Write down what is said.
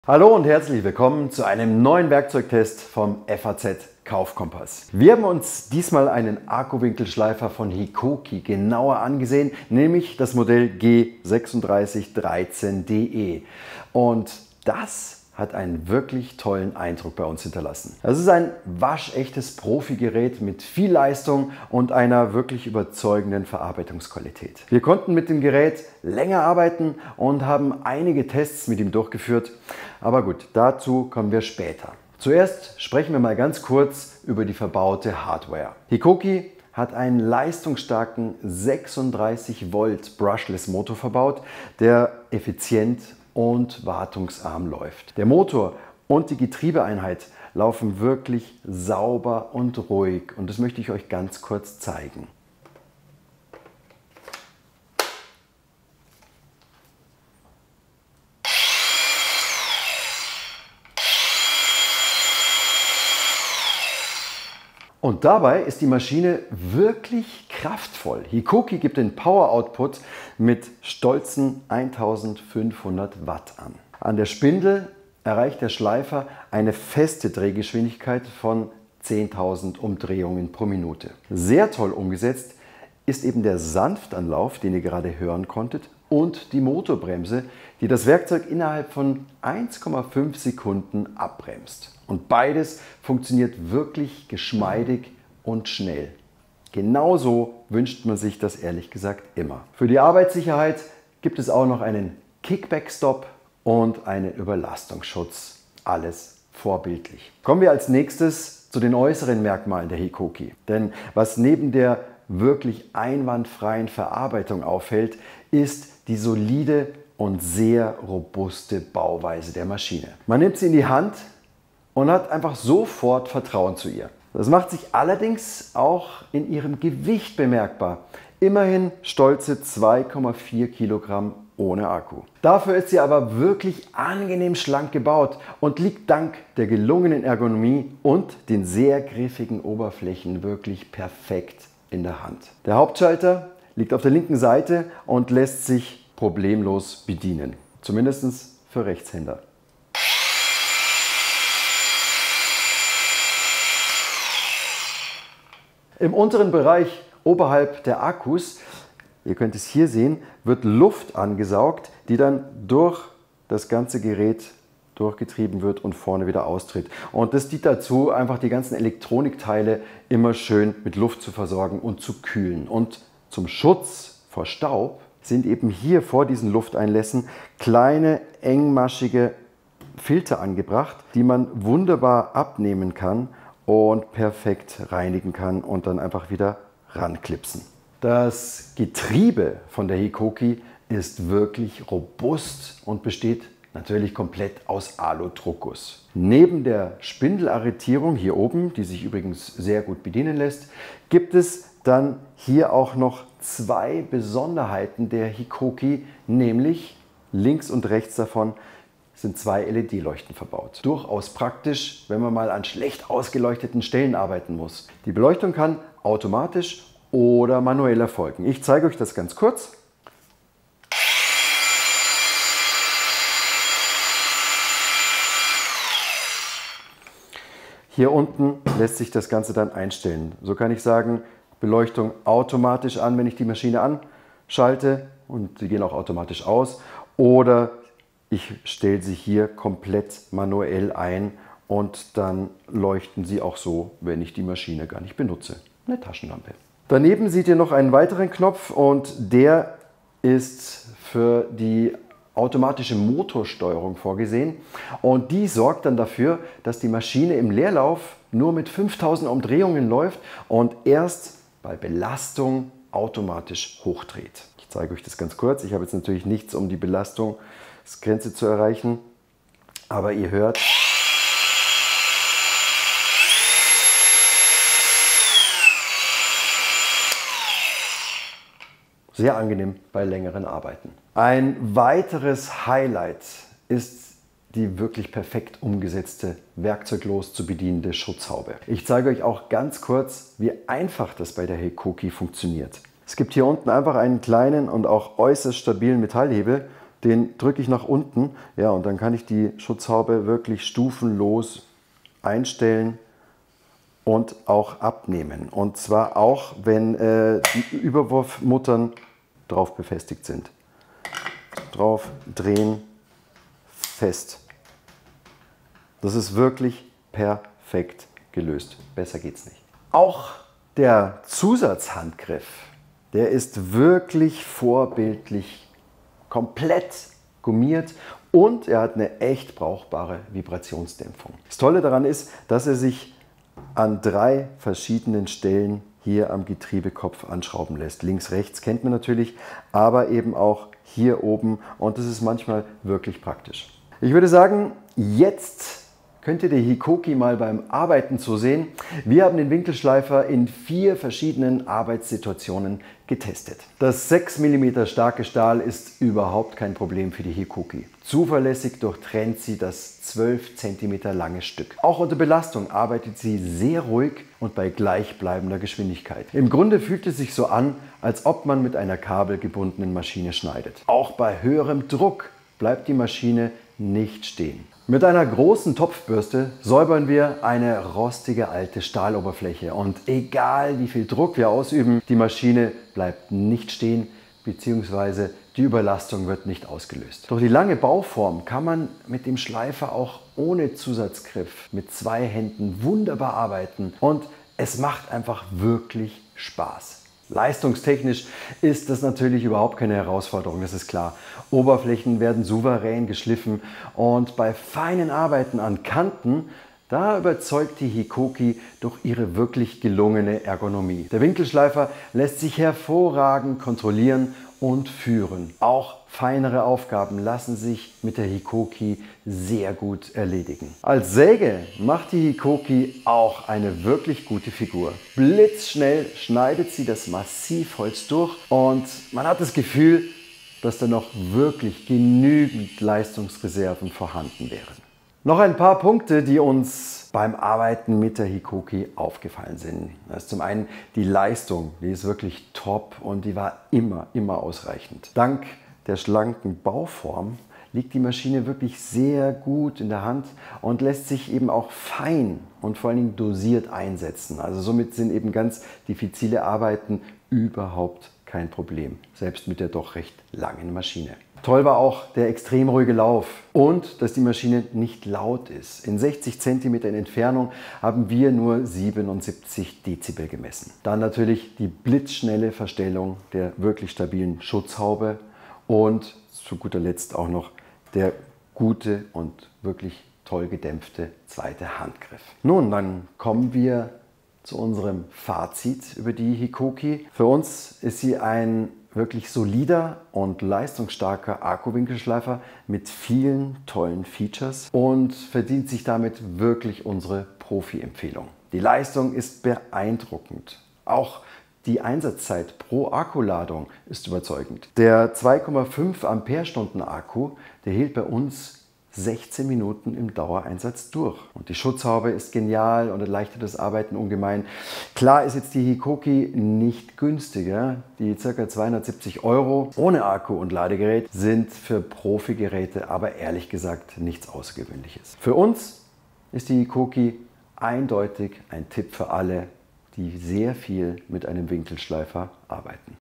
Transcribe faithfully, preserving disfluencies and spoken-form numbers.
Hallo und herzlich willkommen zu einem neuen Werkzeugtest vom F A Z Kaufkompass. Wir haben uns diesmal einen Akkuwinkelschleifer von Hikoki genauer angesehen, nämlich das Modell G sechs drei eins drei D E. Und das hat einen wirklich tollen Eindruck bei uns hinterlassen. Es ist ein waschechtes Profi-Gerät mit viel Leistung und einer wirklich überzeugenden Verarbeitungsqualität. Wir konnten mit dem Gerät länger arbeiten und haben einige Tests mit ihm durchgeführt. Aber gut, dazu kommen wir später. Zuerst sprechen wir mal ganz kurz über die verbaute Hardware. Hikoki hat einen leistungsstarken sechsunddreißig Volt Brushless Motor verbaut, der effizient und wartungsarm läuft. Der Motor und die Getriebeeinheit laufen wirklich sauber und ruhig und das möchte ich euch ganz kurz zeigen. Und dabei ist die Maschine wirklich kraftvoll. Hikoki gibt den Power Output mit stolzen eintausendfünfhundert Watt an. An der Spindel erreicht der Schleifer eine feste Drehgeschwindigkeit von zehntausend Umdrehungen pro Minute. Sehr toll umgesetzt ist eben der Sanftanlauf, den ihr gerade hören konntet, und die Motorbremse, die das Werkzeug innerhalb von eins Komma fünf Sekunden abbremst. Und beides funktioniert wirklich geschmeidig und schnell. Genauso wünscht man sich das ehrlich gesagt immer. Für die Arbeitssicherheit gibt es auch noch einen Kickback-Stop und einen Überlastungsschutz. Alles vorbildlich. Kommen wir als nächstes zu den äußeren Merkmalen der Hikoki. Denn was neben der wirklich einwandfreien Verarbeitung auffällt, ist die solide und sehr robuste Bauweise der Maschine. Man nimmt sie in die Hand und hat einfach sofort Vertrauen zu ihr. Das macht sich allerdings auch in ihrem Gewicht bemerkbar. Immerhin stolze zwei Komma vier Kilogramm ohne Akku. Dafür ist sie aber wirklich angenehm schlank gebaut und liegt dank der gelungenen Ergonomie und den sehr griffigen Oberflächen wirklich perfekt in der Hand. Der Hauptschalter liegt auf der linken Seite und lässt sich problemlos bedienen. Zumindest für Rechtshänder. Im unteren Bereich oberhalb der Akkus, ihr könnt es hier sehen, wird Luft angesaugt, die dann durch das ganze Gerät durchgetrieben wird und vorne wieder austritt. Und das dient dazu, einfach die ganzen Elektronikteile immer schön mit Luft zu versorgen und zu kühlen. Und zum Schutz vor Staub sind eben hier vor diesen Lufteinlässen kleine engmaschige Filter angebracht, die man wunderbar abnehmen kann und perfekt reinigen kann und dann einfach wieder ranklipsen. Das Getriebe von der Hikoki ist wirklich robust und besteht natürlich komplett aus Aludruckguss. Neben der Spindelarretierung hier oben, die sich übrigens sehr gut bedienen lässt, gibt es dann hier auch noch zwei Besonderheiten der Hikoki, nämlich links und rechts davon sind zwei L E D-Leuchten verbaut. Durchaus praktisch, wenn man mal an schlecht ausgeleuchteten Stellen arbeiten muss. Die Beleuchtung kann automatisch oder manuell erfolgen. Ich zeige euch das ganz kurz. Hier unten lässt sich das Ganze dann einstellen. So kann ich sagen, Beleuchtung automatisch an, wenn ich die Maschine anschalte, und sie gehen auch automatisch aus. Oder ich stelle sie hier komplett manuell ein und dann leuchten sie auch so, wenn ich die Maschine gar nicht benutze. Eine Taschenlampe. Daneben seht ihr noch einen weiteren Knopf und der ist für die automatische Motorsteuerung vorgesehen und die sorgt dann dafür, dass die Maschine im Leerlauf nur mit fünftausend Umdrehungen läuft und erst bei Belastung automatisch hochdreht. Ich zeige euch das ganz kurz. Ich habe jetzt natürlich nichts, um die Belastungsgrenze zu erreichen, aber ihr hört. Sehr angenehm bei längeren Arbeiten. Ein weiteres Highlight ist die wirklich perfekt umgesetzte, werkzeuglos zu bedienende Schutzhaube. Ich zeige euch auch ganz kurz, wie einfach das bei der Hikoki funktioniert. Es gibt hier unten einfach einen kleinen und auch äußerst stabilen Metallhebel, Den drücke ich nach unten, ja, und dann kann ich die Schutzhaube wirklich stufenlos einstellen und auch abnehmen. Und zwar auch, wenn äh, die Überwurfmuttern drauf befestigt sind. Drauf, drehen, fest. Das ist wirklich perfekt gelöst. Besser geht's nicht. Auch der Zusatzhandgriff, der ist wirklich vorbildlich, komplett gummiert und er hat eine echt brauchbare Vibrationsdämpfung. Das Tolle daran ist, dass er sich an drei verschiedenen Stellen hier am Getriebekopf anschrauben lässt. Links, rechts kennt man natürlich, aber eben auch hier oben und das ist manchmal wirklich praktisch. Ich würde sagen, jetzt könnt ihr der Hikoki mal beim Arbeiten zusehen. Wir haben den Winkelschleifer in vier verschiedenen Arbeitssituationen getestet. Das sechs Millimeter starke Stahl ist überhaupt kein Problem für die Hikoki. Zuverlässig durchtrennt sie das zwölf Zentimeter lange Stück. Auch unter Belastung arbeitet sie sehr ruhig und bei gleichbleibender Geschwindigkeit. Im Grunde fühlt es sich so an, als ob man mit einer kabelgebundenen Maschine schneidet. Auch bei höherem Druck bleibt die Maschine nicht stehen. Mit einer großen Topfbürste säubern wir eine rostige alte Stahloberfläche und egal wie viel Druck wir ausüben, die Maschine bleibt nicht stehen bzw. die Überlastung wird nicht ausgelöst. Durch die lange Bauform kann man mit dem Schleifer auch ohne Zusatzgriff mit zwei Händen wunderbar arbeiten und es macht einfach wirklich Spaß. Leistungstechnisch ist das natürlich überhaupt keine Herausforderung, das ist klar. Oberflächen werden souverän geschliffen und bei feinen Arbeiten an Kanten, da überzeugt die Hikoki durch ihre wirklich gelungene Ergonomie. Der Winkelschleifer lässt sich hervorragend kontrollieren und führen. Auch feinere Aufgaben lassen sich mit der Hikoki sehr gut erledigen. Als Säge macht die Hikoki auch eine wirklich gute Figur. Blitzschnell schneidet sie das Massivholz durch und man hat das Gefühl, dass da noch wirklich genügend Leistungsreserven vorhanden wären. Noch ein paar Punkte, die uns beim Arbeiten mit der Hikoki aufgefallen sind. Das ist zum einen die Leistung, die ist wirklich top und die war immer, immer ausreichend. Dank der schlanken Bauform liegt die Maschine wirklich sehr gut in der Hand und lässt sich eben auch fein und vor allen Dingen dosiert einsetzen. Also somit sind eben ganz diffizile Arbeiten überhaupt kein Problem, selbst mit der doch recht langen Maschine. Toll war auch der extrem ruhige Lauf und dass die Maschine nicht laut ist. In sechzig Zentimeter Entfernung haben wir nur siebenundsiebzig Dezibel gemessen. Dann natürlich die blitzschnelle Verstellung der wirklich stabilen Schutzhaube und zu guter Letzt auch noch der gute und wirklich toll gedämpfte zweite Handgriff. Nun, dann kommen wir zu unserem Fazit über die Hikoki. Für uns ist sie ein wirklich solider und leistungsstarker Akkuwinkelschleifer mit vielen tollen Features und verdient sich damit wirklich unsere Profi-Empfehlung. Die Leistung ist beeindruckend. Auch die Einsatzzeit pro Akkuladung ist überzeugend. Der zwei Komma fünf Ampere-Stunden Akku, der hielt bei uns sechzehn Minuten im Dauereinsatz durch. Und die Schutzhaube ist genial und erleichtert das Arbeiten ungemein. Klar ist jetzt die Hikoki nicht günstiger. Die ca. zweihundertsiebzig Euro ohne Akku und Ladegerät sind für Profi-Geräte aber ehrlich gesagt nichts Außergewöhnliches. Für uns ist die Hikoki eindeutig ein Tipp für alle, die sehr viel mit einem Winkelschleifer arbeiten.